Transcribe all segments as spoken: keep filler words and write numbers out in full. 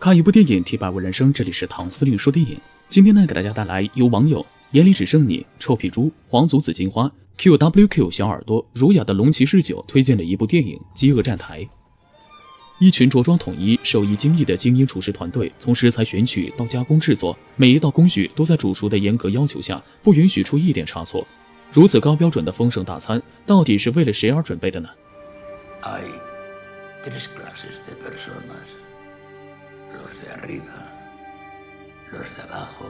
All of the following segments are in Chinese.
看一部电影替百味人生，这里是唐司令说电影。今天呢，给大家带来由网友眼里只剩你、臭屁猪、黄祖子金花、Q W Q 小耳朵、儒雅的龙骑士九推荐的一部电影《饥饿站台》。一群着装统一、手艺精益的精英厨师团队，从食材选取到加工制作，每一道工序都在主厨的严格要求下，不允许出一点差错。如此高标准的丰盛大餐，到底是为了谁而准备的呢？ Hay tres clases de personas, los de arriba, los de abajo,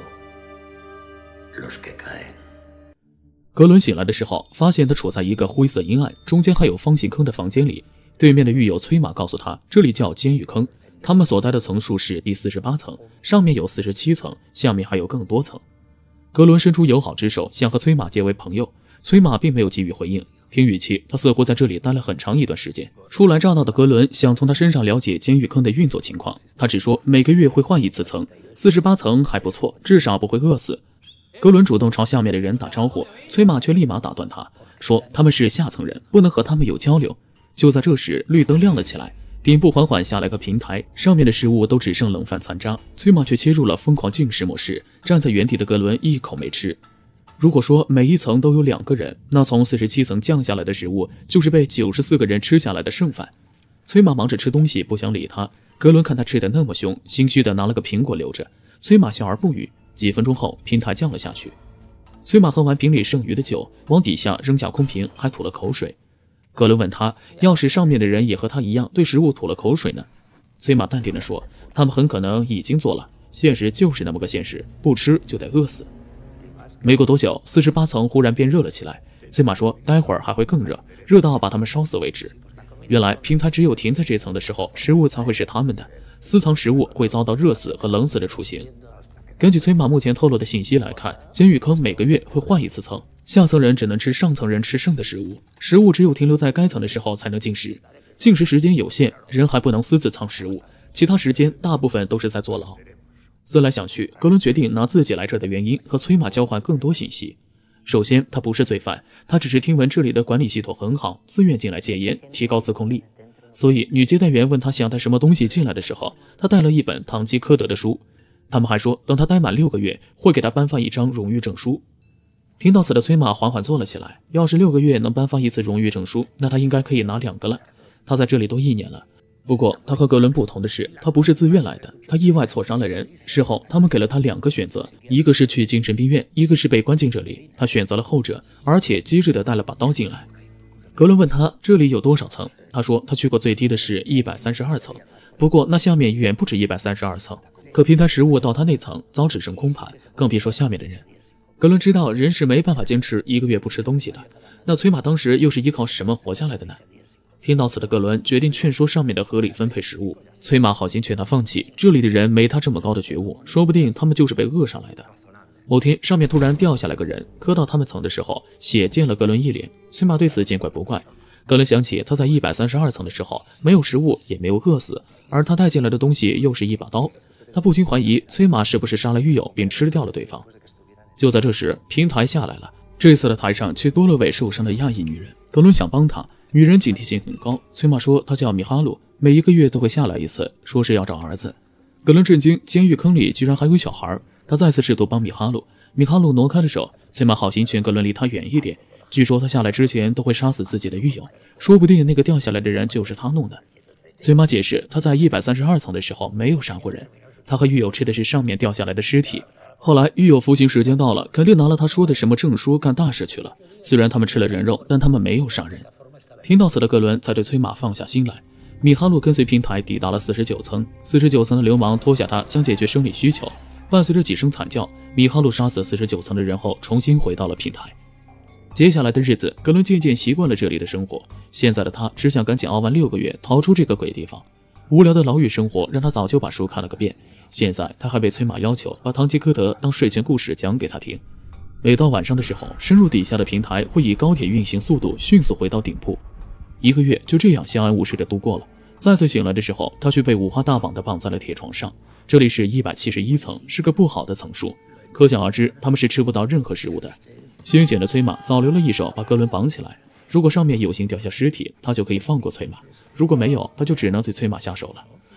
los que caen。 格伦醒来的时候，发现他处在一个灰色阴暗、中间还有方形坑的房间里。对面的狱友崔马告诉他，这里叫监狱坑，他们所待的层数是第四十八层，上面有四十七层，下面还有更多层。格伦伸出友好之手，想和崔马结为朋友。崔马并没有给予回应，听语气，他似乎在这里待了很长一段时间。初来乍到的格伦想从他身上了解监狱坑的运作情况，他只说每个月会换一次层，四十八层还不错，至少不会饿死。格伦主动朝下面的人打招呼，崔马却立马打断他，说他们是下层人，不能和他们有交流。就在这时，绿灯亮了起来，顶部缓缓下来个平台，上面的食物都只剩冷饭残渣。崔马却切入了疯狂进食模式，站在原地的格伦一口没吃。如果说每一层都有两个人，那从四十七层降下来的食物就是被九十四个人吃下来的剩饭。崔马忙着吃东西，不想理他。格伦看他吃得那么凶，心虚的拿了个苹果留着。崔马笑而不语。几分钟后，平台降了下去。崔马喝完瓶里剩余的酒，往底下扔下空瓶，还吐了口水。格伦问他，要是上面的人也和他一样对食物吐了口水呢？崔马淡定地说，他们很可能已经做了，现实就是那么个现实，不吃就得饿死。没过多久，四十八层忽然变热了起来。崔马说待会儿还会更热，热到把他们烧死为止。原来平台只有停在这层的时候，食物才会是他们的，私藏食物会遭到热死和冷死的处刑。根据崔马目前透露的信息来看，监狱坑每个月会换一次层，下层人只能吃上层人吃剩的食物，食物只有停留在该层的时候才能进食，进食时间有限，人还不能私自藏食物，其他时间大部分都是在坐牢。思来想去，格伦决定拿自己来这的原因和崔马交换更多信息。首先，他不是罪犯，他只是听闻这里的管理系统很好，自愿进来戒烟，提高自控力。所以女接待员问他想带什么东西进来的时候，他带了一本堂吉诃德的书。他们还说，等他待满六个月，会给他颁发一张荣誉证书。听到此的崔马缓缓坐了起来，要是六个月能颁发一次荣誉证书，那他应该可以拿两个了。他在这里都一年了。不过他和格伦不同的是，他不是自愿来的，他意外挫伤了人。事后他们给了他两个选择，一个是去精神病院，一个是被关进这里。他选择了后者，而且机智地带了把刀进来。格伦问他这里有多少层，他说他去过最低的是一百三十二层，不过那下面远不止一百三十二层。可平台食物到他那层早只剩空盘，更别说下面的人。格伦知道人是没办法坚持一个月不吃东西的，那崔马当时又是依靠什么活下来的呢？听到此的格伦决定劝说上面的合理分配食物。崔马好心劝他放弃，这里的人没他这么高的觉悟，说不定他们就是被饿上来的。某天上面突然掉下来个人，磕到他们层的时候，血溅了格伦一脸。崔马对此见怪不怪。格伦想起他在一百三十二层的时候没有食物也没有饿死，而他带进来的东西又是一把刀。他不禁怀疑崔马是不是杀了狱友并吃掉了对方。就在这时，平台下来了，这次的台上却多了位受伤的亚裔女人。格伦想帮她，女人警惕性很高。崔马说她叫米哈鲁，每一个月都会下来一次，说是要找儿子。格伦震惊，监狱坑里居然还有小孩。他再次试图帮米哈鲁，米哈鲁挪开了手。崔马好心劝格伦离他远一点，据说他下来之前都会杀死自己的狱友，说不定那个掉下来的人就是他弄的。崔马解释他在一百三十二层的时候没有杀过人，他和狱友吃的是上面掉下来的尸体。后来狱友服刑时间到了，肯定拿了他说的什么证书干大事去了。虽然他们吃了人肉，但他们没有杀人。听到此的格伦才对崔马放下心来。米哈鲁跟随平台抵达了四十九层，四十九层的流氓脱下他将解决生理需求。伴随着几声惨叫，米哈鲁杀死四十九层的人后重新回到了平台。接下来的日子，格伦渐渐习惯了这里的生活。现在的他只想赶紧熬完六个月，逃出这个鬼地方。无聊的牢狱生活让他早就把书看了个遍，现在他还被崔马要求把堂吉诃德当睡前故事讲给他听。每到晚上的时候，深入底下的平台会以高铁运行速度迅速回到顶部。一个月就这样相安无事地度过了。再次醒来的时候，他却被五花大绑地绑在了铁床上。这里是一百七十一层，是个不好的层数，可想而知他们是吃不到任何食物的。先显的崔马早留了一手把格伦绑起来，如果上面有幸掉下尸体，他就可以放过崔马，如果没有，他就只能对崔马下手了。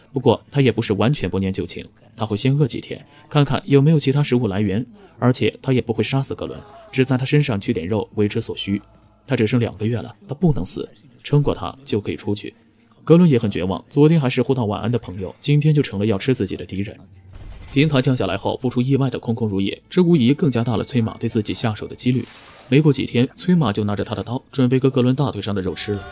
不过他也不是完全不念旧情，他会先饿几天，看看有没有其他食物来源，而且他也不会杀死格伦，只在他身上取点肉维持所需。他只剩两个月了，他不能死，撑过他就可以出去。格伦也很绝望，昨天还是互道晚安的朋友，今天就成了要吃自己的敌人。平台降下来后，不出意外的空空如也，这无疑更加大了崔马对自己下手的几率。没过几天，崔马就拿着他的刀，准备割格伦大腿上的肉吃了。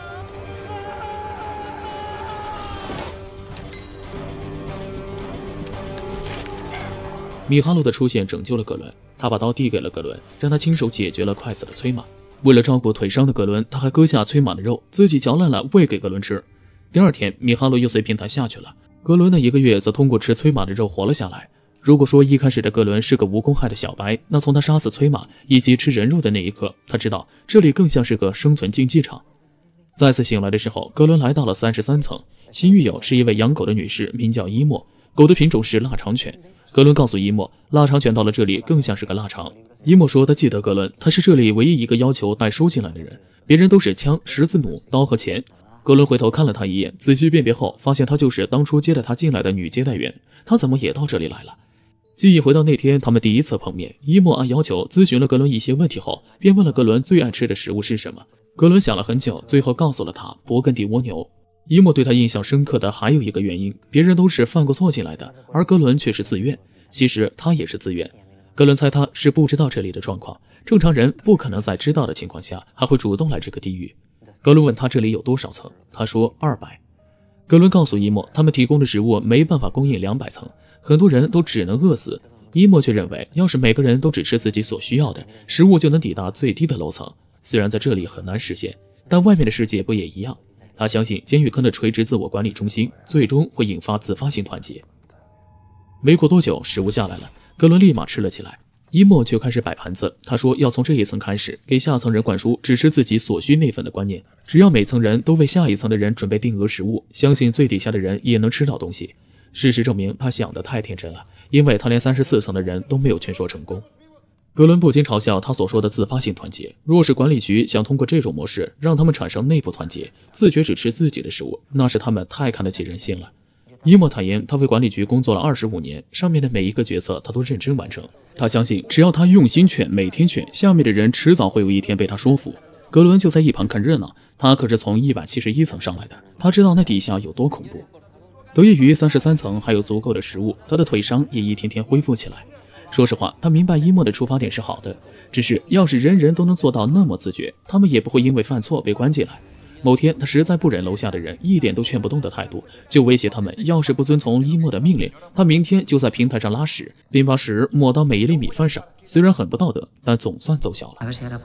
米哈鲁的出现拯救了格伦，他把刀递给了格伦，让他亲手解决了快死的崔马。为了照顾腿伤的格伦，他还割下崔马的肉，自己嚼烂了喂给格伦吃。第二天，米哈鲁又随平台下去了，格伦那一个月则通过吃崔马的肉活了下来。如果说一开始的格伦是个无公害的小白，那从他杀死崔马以及吃人肉的那一刻，他知道这里更像是个生存竞技场。再次醒来的时候，格伦来到了三十三层，新狱友是一位养狗的女士，名叫伊莫，狗的品种是腊肠犬。格伦告诉伊莫，腊肠犬到了这里更像是个腊肠。伊莫说他记得格伦，他是这里唯一一个要求带书进来的人，别人都是枪、十字弩、刀和钱。格伦回头看了他一眼，仔细辨别后发现他就是当初接待他进来的女接待员，他怎么也到这里来了？记忆回到那天他们第一次碰面，伊莫按要求咨询了格伦一些问题后，便问了格伦最爱吃的食物是什么。格伦想了很久，最后告诉了他勃艮第蜗牛。伊莫对他印象深刻的还有一个原因，别人都是犯过错进来的，而格伦却是自愿。其实他也是自愿。格伦猜他是不知道这里的状况，正常人不可能在知道的情况下还会主动来这个地狱。格伦问他这里有多少层，他说二百。格伦告诉伊莫，他们提供的食物没办法供应两百层，很多人都只能饿死。伊莫却认为，要是每个人都只吃自己所需要的，食物就能抵达最低的楼层。虽然在这里很难实现，但外面的世界不也一样？他相信监狱坑的垂直自我管理中心最终会引发自发性团结。没过多久，食物下来了，格伦立马吃了起来。伊莫却开始摆盘子，他说要从这一层开始，给下层人灌输只吃自己所需那份的观念。只要每层人都为下一层的人准备定额食物，相信最底下的人也能吃到东西。事实证明，他想得太天真了，因为他连三十四层的人都没有劝说成功。格伦不禁嘲笑他所说的自发性团结，若是管理局想通过这种模式让他们产生内部团结，自觉只吃自己的食物，那是他们太看得起人性了。伊莫坦言，他为管理局工作了二十五年，上面的每一个决策他都认真完成。他相信，只要他用心劝，每天劝，下面的人迟早会有一天被他说服。格伦就在一旁看热闹，他可是从一百七十一层上来的，他知道那底下有多恐怖。得益于三十三层还有足够的食物，他的腿伤也一天天恢复起来。说实话，他明白伊莫的出发点是好的，只是要是人人都能做到那么自觉，他们也不会因为犯错被关进来。某天他实在不忍楼下的人一点都劝不动的态度，就威胁他们要是不遵从伊莫的命令，他明天就在平台上拉屎，并把屎抹到每一粒米饭上。虽然很不道德，但总算奏效了。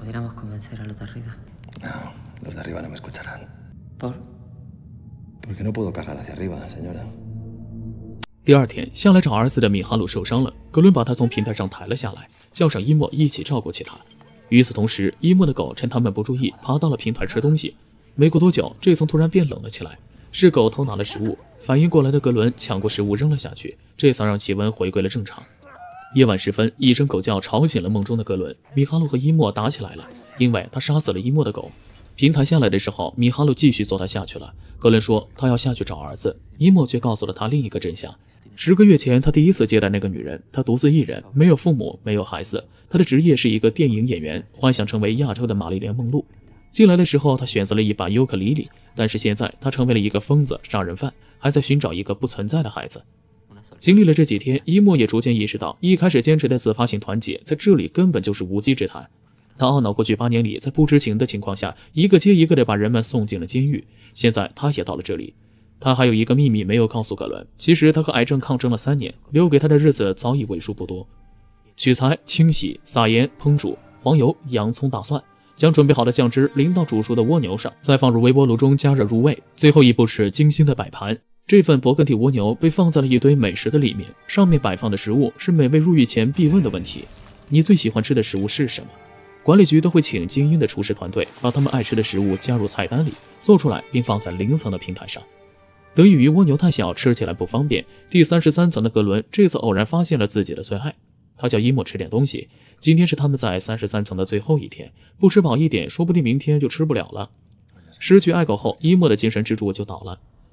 第二天下来找儿子的米哈鲁受伤了，格伦把他从平台上抬了下来，叫上伊莫一起照顾起他。与此同时，伊莫的狗趁他们不注意爬到了平台吃东西。没过多久，这层突然变冷了起来，是狗偷拿了食物。反应过来的格伦抢过食物扔了下去，这才让气温回归了正常。夜晚时分，一声狗叫吵醒了梦中的格伦。米哈鲁和伊莫打起来了，因为他杀死了伊莫的狗。平台下来的时候，米哈鲁继续做他下去了。格伦说他要下去找儿子，伊莫却告诉了他另一个真相。十个月前，他第一次接待那个女人，她独自一人，没有父母，没有孩子。她的职业是一个电影演员，幻想成为亚洲的玛丽莲·梦露。进来的时候，她选择了一把尤克里里，但是现在她成为了一个疯子、杀人犯，还在寻找一个不存在的孩子。经历了这几天，伊莫也逐渐意识到，一开始坚持的自发性团结，在这里根本就是无稽之谈。他懊恼过去八年里，在不知情的情况下，一个接一个的把人们送进了监狱。现在他也到了这里。他还有一个秘密没有告诉格伦，其实他和癌症抗争了三年，留给他的日子早已为数不多。取材、清洗、撒盐、烹煮，黄油、洋葱、大蒜，将准备好的酱汁淋到煮熟的蜗牛上，再放入微波炉中加热入味。最后一步是精心的摆盘。这份勃艮第蜗牛被放在了一堆美食的里面，上面摆放的食物是每位入狱前必问的问题：你最喜欢吃的食物是什么？管理局都会请精英的厨师团队，把他们爱吃的食物加入菜单里，做出来并放在零层的平台上。得益于蜗牛太小，吃起来不方便，第三十三层的格伦这次偶然发现了自己的最爱。他叫伊莫吃点东西，今天是他们在三十三层的最后一天，不吃饱一点，说不定明天就吃不了了。失去爱狗后，伊莫的精神支柱就倒了。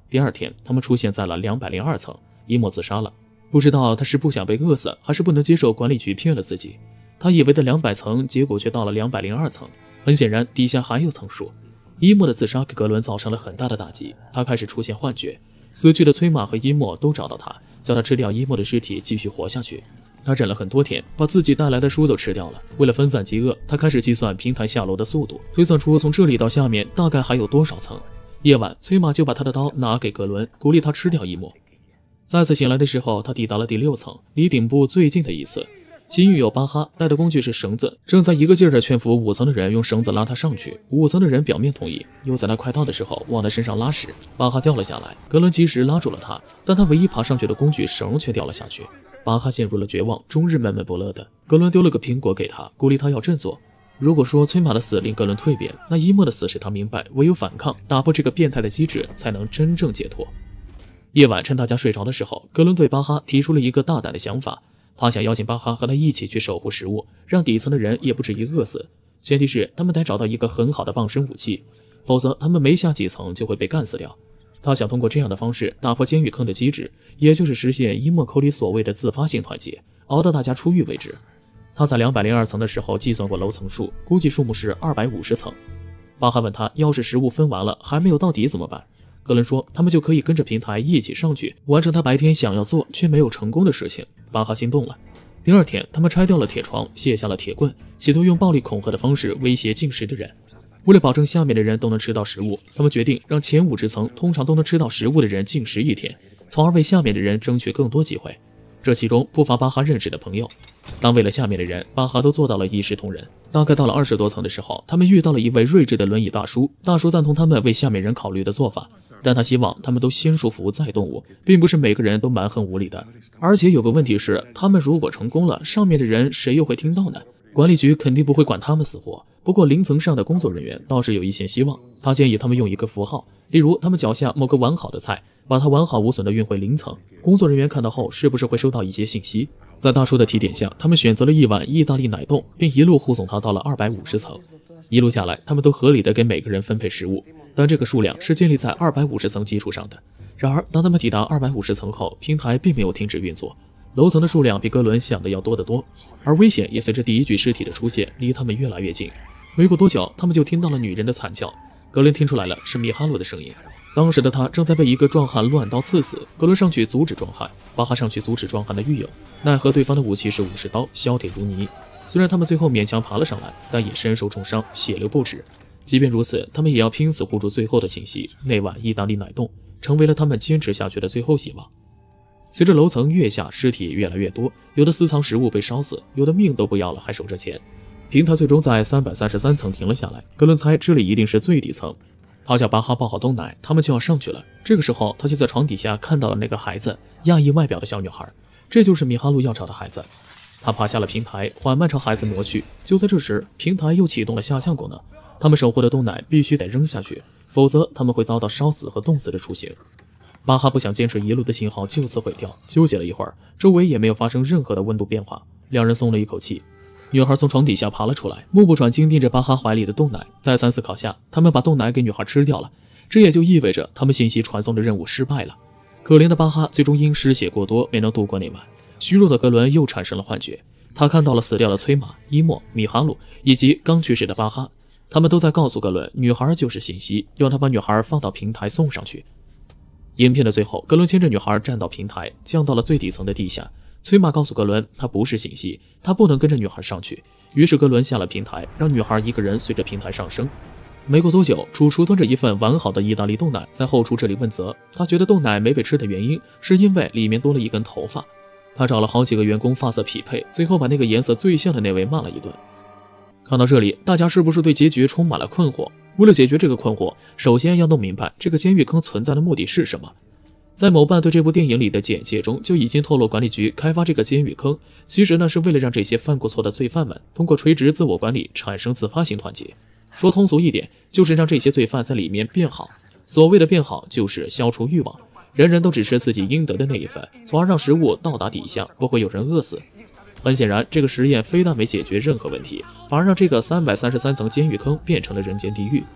第二天，他们出现在了两百零二层，伊莫自杀了。不知道他是不想被饿死，还是不能接受管理局骗了自己。他以为的两百层，结果却到了两百零二层。很显然，底下还有层数。伊莫的自杀给格伦造成了很大的打击，他开始出现幻觉。死去的崔玛和伊莫都找到他，叫他吃掉伊莫的尸体，继续活下去。他忍了很多天，把自己带来的书都吃掉了。为了分散饥饿，他开始计算平台下楼的速度，推算出从这里到下面大概还有多少层。夜晚，崔玛就把他的刀拿给格伦，鼓励他吃掉伊莫。再次醒来的时候，他抵达了第六层，离顶部最近的一次。新狱友巴哈带的工具是绳子，正在一个劲儿地劝服五层的人用绳子拉他上去。五层的人表面同意，又在他快到的时候往他身上拉屎，巴哈掉了下来。格伦及时拉住了他，但他唯一爬上去的工具绳却掉了下去。巴哈陷入了绝望，终日闷闷不乐的。格伦丢了个苹果给他，鼓励他要振作。如果说崔玛的死令格伦蜕变，那伊莫的死使他明白，唯有反抗，打破这个变态的机制，才能真正解脱。夜晚，趁大家睡着的时候，格伦对巴哈提出了一个大胆的想法，他想邀请巴哈和他一起去守护食物，让底层的人也不至于饿死。前提是他们得找到一个很好的傍身武器，否则他们没下几层就会被干死掉。他想通过这样的方式打破监狱坑的机制，也就是实现伊莫口里所谓的自发性团结，熬到大家出狱为止。他在两百零二层的时候计算过楼层数，估计数目是二百五十层。巴哈问他，要是食物分完了还没有到底怎么办？格伦说，他们就可以跟着平台一起上去，完成他白天想要做却没有成功的事情。巴哈心动了。第二天，他们拆掉了铁床，卸下了铁棍，企图用暴力恐吓的方式威胁进食的人。为了保证下面的人都能吃到食物，他们决定让前五十层通常都能吃到食物的人禁食一天，从而为下面的人争取更多机会。这其中不乏巴哈认识的朋友。当为了下面的人，巴哈都做到了一视同仁。大概到了二十多层的时候，他们遇到了一位睿智的轮椅大叔。大叔赞同他们为下面人考虑的做法，但他希望他们都先束缚再动武，并不是每个人都蛮横无理的。而且有个问题是，他们如果成功了，上面的人谁又会听到呢？管理局肯定不会管他们死活。不过零层上的工作人员倒是有一线希望，他建议他们用一个符号，例如他们脚下某个完好的菜，把它完好无损地运回零层。工作人员看到后是不是会收到一些信息？在大叔的提点下，他们选择了一碗意大利奶冻，并一路护送他到了二百五十层。一路下来，他们都合理的给每个人分配食物，但这个数量是建立在二百五十层基础上的。然而当他们抵达二百五十层后，平台并没有停止运作，楼层的数量比格伦想的要多得多，而危险也随着第一具尸体的出现离他们越来越近。没过多久，他们就听到了女人的惨叫。格伦听出来了，是米哈洛的声音。当时的他正在被一个壮汉乱刀刺死，格伦上去阻止壮汉，巴哈上去阻止壮汉的狱友，奈何对方的武器是武士刀，削铁如泥。虽然他们最后勉强爬了上来，但也身受重伤，血流不止。即便如此，他们也要拼死护住最后的信息，那碗意大利奶冻成为了他们坚持下去的最后希望。随着楼层越下，尸体越来越多，有的私藏食物被烧死，有的命都不要了还守着钱。平台最终在三百三十三层停了下来，格伦猜这里一定是最底层。他叫巴哈抱好冬奶，他们就要上去了。这个时候，他就在床底下看到了那个孩子，亚裔外表的小女孩，这就是米哈路要找的孩子。他爬下了平台，缓慢朝孩子挪去。就在这时，平台又启动了下降功能，他们守护的冬奶必须得扔下去，否则他们会遭到烧死和冻死的处刑。巴哈不想坚持一路的信号就此毁掉，纠结了一会儿，周围也没有发生任何的温度变化，两人松了一口气。女孩从床底下爬了出来，目不转睛盯着巴哈怀里的冻奶。再三思考下，他们把冻奶给女孩吃掉了，这也就意味着他们信息传送的任务失败了。可怜的巴哈最终因失血过多没能度过那晚。虚弱的格伦又产生了幻觉，他看到了死掉的崔玛、伊莫、米哈鲁以及刚去世的巴哈，他们都在告诉格伦，女孩就是信息，要他把女孩放到平台送上去。影片的最后，格伦牵着女孩站到平台，降到了最底层的地下。崔玛告诉格伦，他不是信息，他不能跟着女孩上去。于是格伦下了平台，让女孩一个人随着平台上升。没过多久，主厨端着一份完好的意大利冻奶在后厨这里问责。他觉得冻奶没被吃的原因是因为里面多了一根头发。他找了好几个员工发色匹配，最后把那个颜色最像的那位骂了一顿。看到这里，大家是不是对结局充满了困惑？为了解决这个困惑，首先要弄明白这个监狱坑存在的目的是什么。在某办对这部电影里的简介中就已经透露，管理局开发这个监狱坑，其实呢是为了让这些犯过错的罪犯们通过垂直自我管理产生自发性团结。说通俗一点，就是让这些罪犯在里面变好。所谓的变好，就是消除欲望，人人都只吃自己应得的那一份，从而让食物到达底下，不会有人饿死。很显然，这个实验非但没解决任何问题，反而让这个三百三十三层监狱坑变成了人间地狱。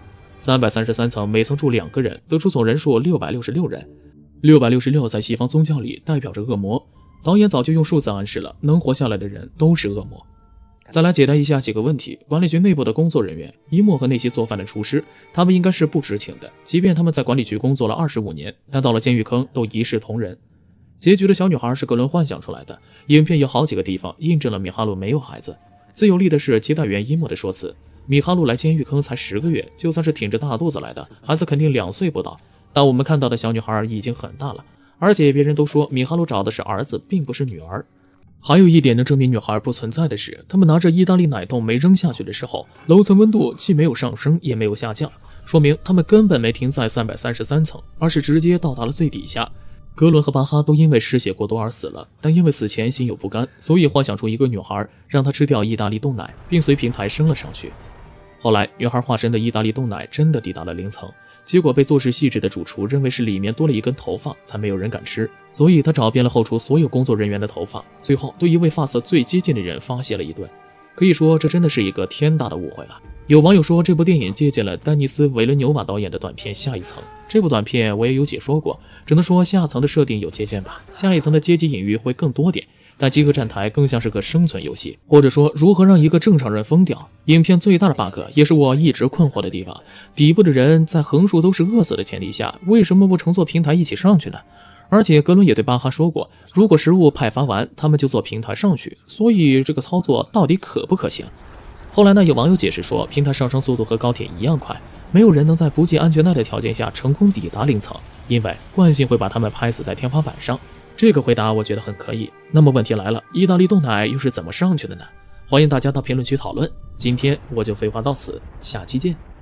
三百三十三层每层住两个人，得出总人数六百六十六人。六百六十六在西方宗教里代表着恶魔，导演早就用数字暗示了，能活下来的人都是恶魔。再来解答一下几个问题。管理局内部的工作人员一莫和那些做饭的厨师，他们应该是不知情的，即便他们在管理局工作了二十五年，但到了监狱坑都一视同仁。结局的小女孩是格伦幻想出来的，影片有好几个地方印证了米哈路没有孩子。最有力的是接待员伊莫的说辞，米哈路来监狱坑才十个月，就算是挺着大肚子来的，孩子肯定两岁不到，但我们看到的小女孩已经很大了，而且别人都说米哈路找的是儿子，并不是女儿。还有一点能证明女孩不存在的是，他们拿着意大利奶冻没扔下去的时候，楼层温度既没有上升也没有下降，说明他们根本没停在三百三十三层，而是直接到达了最底下。格伦和巴哈都因为失血过多而死了，但因为死前心有不甘，所以幻想出一个女孩，让她吃掉意大利冻奶，并随平台升了上去。后来女孩化身的意大利冻奶真的抵达了零层，结果被做事细致的主厨认为是里面多了一根头发，才没有人敢吃，所以他找遍了后厨所有工作人员的头发，最后对一位发色最接近的人发泄了一顿。可以说这真的是一个天大的误会了。有网友说这部电影借鉴了丹尼斯·维伦纽瓦导演的短片《下一层》，这部短片我也有解说过，只能说下层的设定有借鉴吧，下一层的阶级隐喻会更多点，但集合站台更像是个生存游戏，或者说如何让一个正常人疯掉。影片最大的 bug 也是我一直困惑的地方，底部的人在横竖都是饿死的前提下，为什么不乘坐平台一起上去呢？而且格伦也对巴哈说过，如果食物派发完他们就坐平台上去，所以这个操作到底可不可行？后来呢，有网友解释说，平台上升速度和高铁一样快，没有人能在不系安全带的条件下成功抵达零层，因为惯性会把他们拍死在天花板上。这个回答我觉得很可以。那么问题来了，意大利冻奶又是怎么上去的呢？欢迎大家到评论区讨论。今天我就废话到此，下期见。